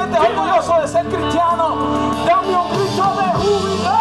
sientes orgulloso de ser cristiano, dame un grito de júbilo.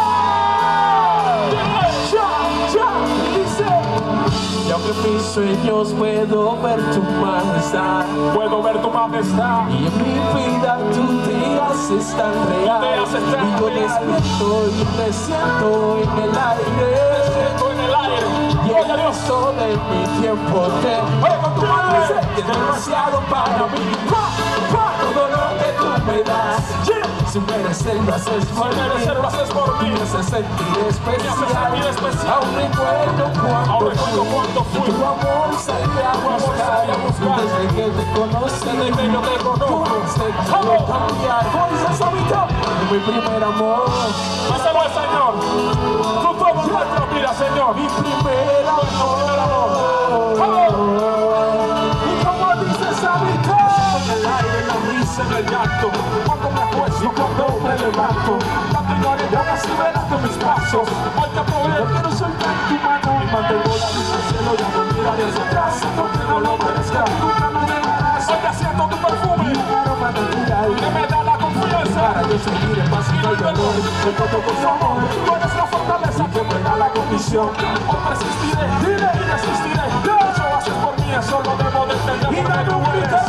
Dice, y aunque en mis sueños puedo ver tu majestad, puedo ver tu majestad, y en mi vida tú te haces tan real, y yo despierto y me siento en el aire, y el resto de mi tiempo te con tu mano es demasiado para mí. Todo lo que tú me das, sin merecer lo haces por mí, me hace sentir especial. Aún recuerdo cuando fui, tu amor salía a buscar, desde que te conocí, quiero cambiar. Mi primer amor, pásalo al Señor, tú todo nuestra vida, Señor, mi primer amor. Y como dices ahorita, en el aire, la risa, en el llanto, cuando me acuesto, cuando me levanto, tanto ignorancia casi verás mis pasos. Hoy te aprovecho, quiero soltar tu mano y mantengo la vista al cielo, ya no miraré hacia atrás, aunque no lo merezca. Nunca me negarás, hoy siento tu perfume, un aroma natural que me da la confianza para yo seguir en paz y no hay dolor. Te toco con su amor, tú eres la fortaleza que me da la condición. Hoy persistiré y resistiré, eso haces por mí, eso lo debo de entender, porque tú eres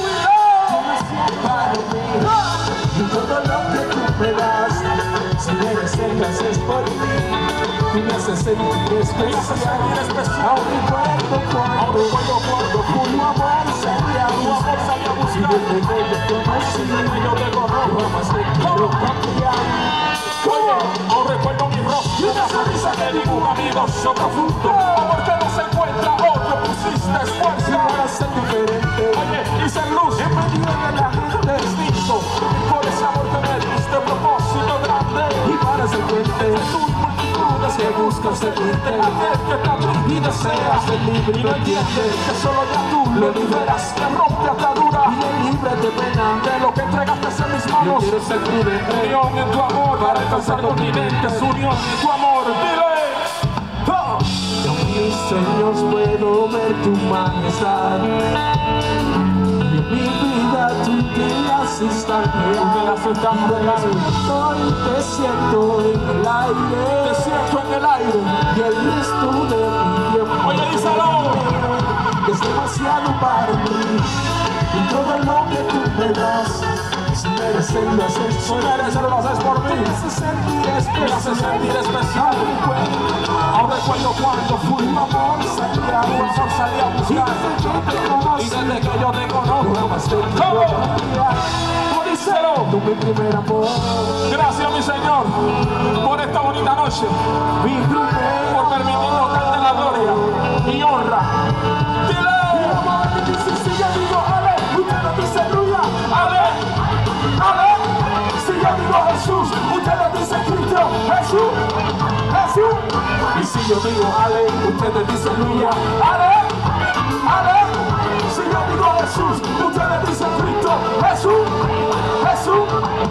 y todo lo que tú me das, si mereces lo haces por mí, tú me haces sentir especial. Aún recuerdo cuando tu amor salía a buscar, y desde que te conocí, yo te conozco, jamás te quiero cambiar. aún recuerdo mi rostro y una sonrisa que dibuja mi gozo profundo. Porque no se encuentra otro, pusiste esfuerzo para ser diferente, y ser luz en medio de la gente distinto. Por ese amor que me diste, propósito grande, y para ser fuerte, tú multitudes que buscas seguirte, aquel que te abre y deseas ser libre y no entiendes que solo ya tú lo liberas, que rompe atadura y es libre de pena. de lo que entregaste en mis Yo manos. quiero ser prudente, Unión en tu amor para alcanzar continentes, unión en tu amor, dile. en mis sueños puedo ver tu majestad, y en mi vida tú te haces tan real, y te siento en el aire, y el resto de mi tiempo Oye, díselo. es demasiado para mí, y todo lo que tú me das, sin merecer lo haces por mí, me hace sentir especial. Aún recuerdo cuando fui, Tu amor salía a buscar, y desde que yo te conozco, jamás te quiero cambiar. díselo. Tú mi primer amor, Gracias, mi Señor, por esta bonita noche, mi primer por permitirnos darte la gloria y honra. Dile. Si yo digo ale, usted dice aleluya, Ale, ale. Si yo digo Jesús, usted dice Cristo, Jesús, Jesús. Y si yo digo ale, usted dice aleluya, ale, ale. Si yo digo Jesús, usted dice Cristo, Jesús, Jesús.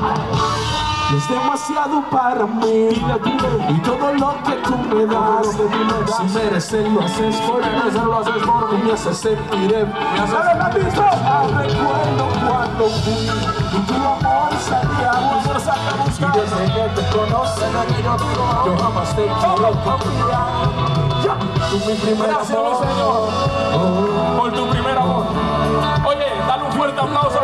Es demasiado para mí, y todo lo que tú me das, sin merecer lo haces por mí, me haces sentir recuerdo cuando fui, y tu amor salía a buscar, y desde que te conocí, yo jamás te quiero cambiar. Tú mi primer gracias, mi amor, Señor, por tu primer amor. Oye, dale un fuerte aplauso